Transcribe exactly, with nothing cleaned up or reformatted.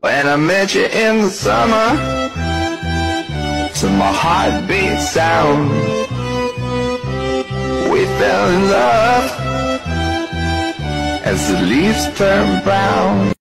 When I met you in the summer, to my heartbeat sound, we fell in love as the leaves turn brown.